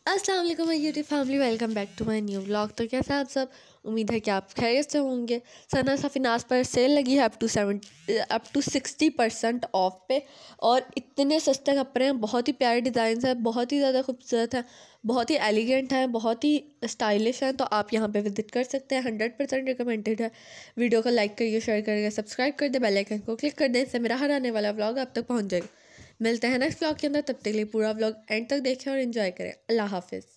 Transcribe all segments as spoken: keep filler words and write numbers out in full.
अस्सलाम वालेकुम my YouTube family, welcome back to my new vlog. तो कैसे आप सब? उम्मीद है कि आप खैरियत से होंगे। सना सफिनास पर सेल लगी है up to seven up to sixty percent off पे, और इतने सस्ते कपड़े हैं, बहुत ही प्यारे डिज़ाइन हैं, बहुत ही ज़्यादा खूबसूरत हैं, बहुत ही एलिगेंट हैं, बहुत ही स्टाइलिश हैं। तो आप यहाँ पे विजिट कर सकते हैं। हंड्रेड परसेंट रिकमेंडेड है। वीडियो को लाइक करिए, शेयर करिए, सब्सक्राइब कर दे, बेल आइकन को क्लिक कर दें, इससे मेरा हर आने वाला व्लॉग आप तक पहुँच जाएगा। मिलते हैं नेक्स्ट व्लॉग के अंदर, तब तक के लिए पूरा व्लॉग एंड तक देखें और एंजॉय करें। अल्लाह हाफिज़।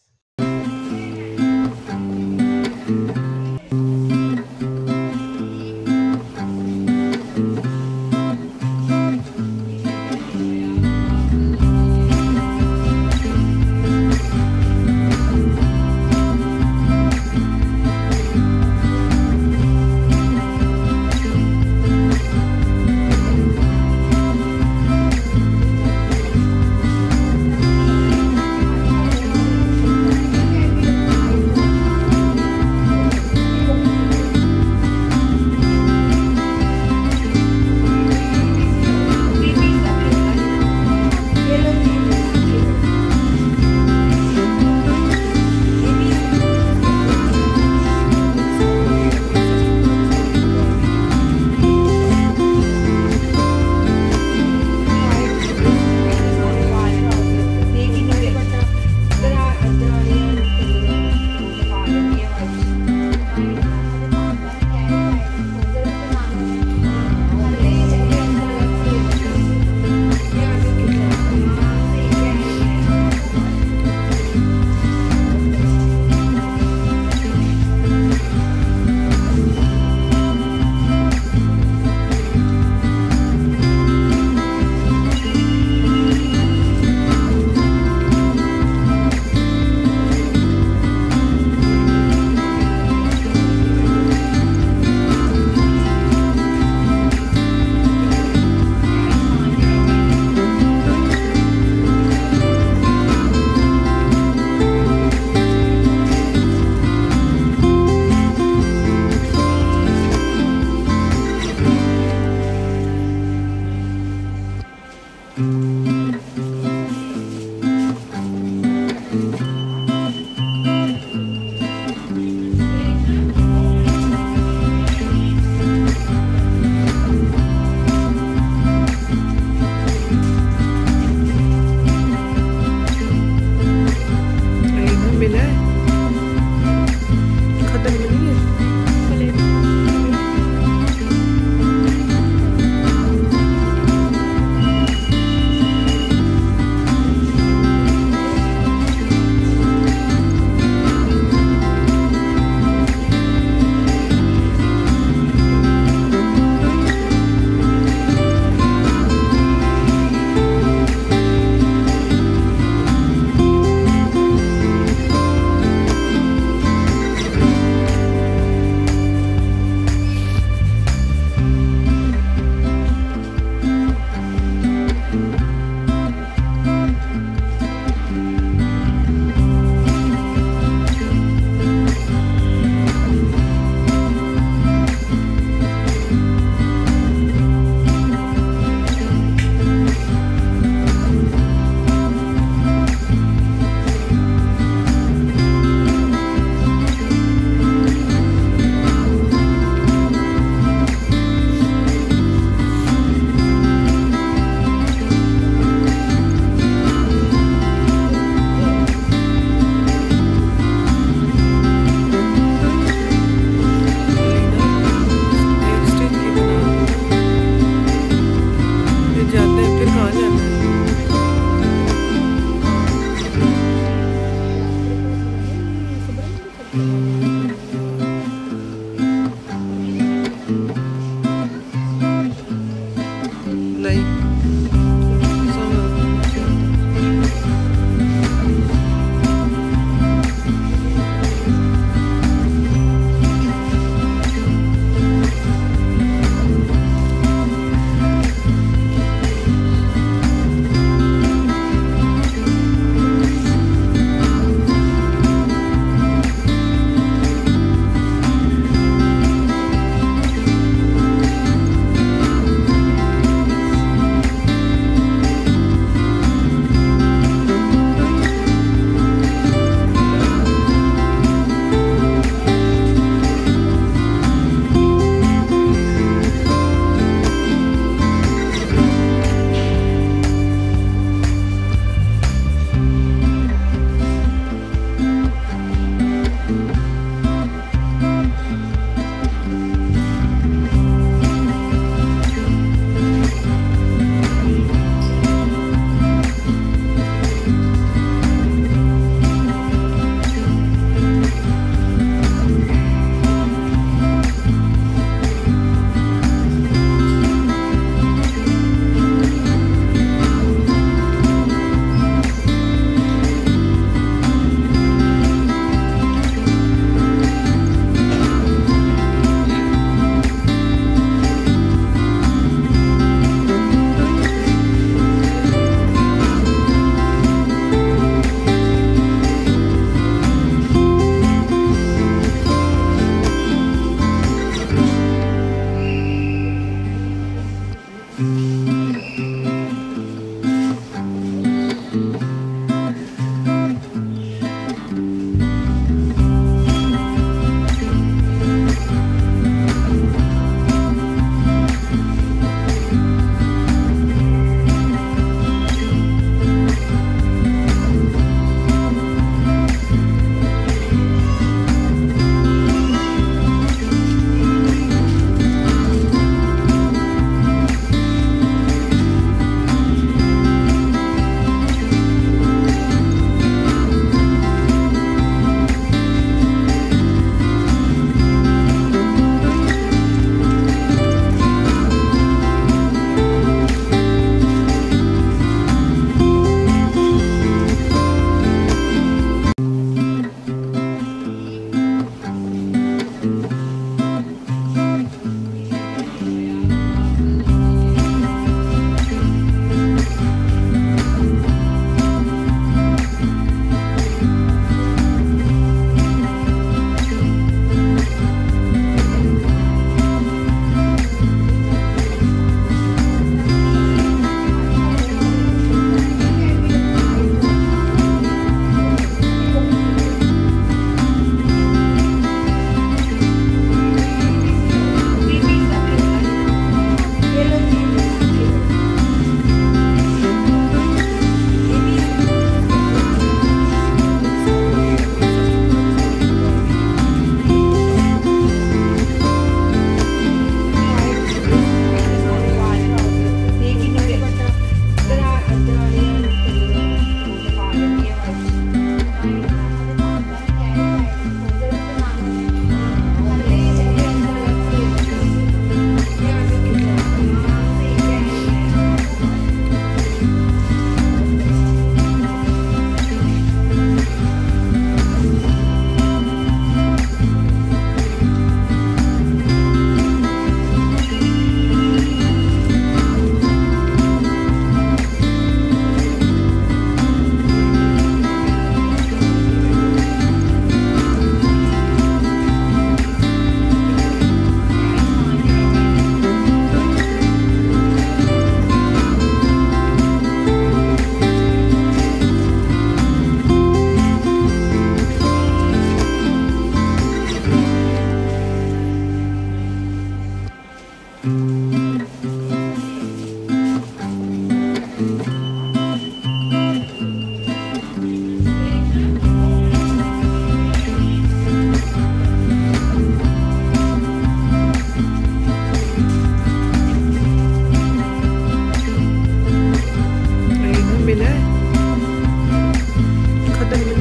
पहले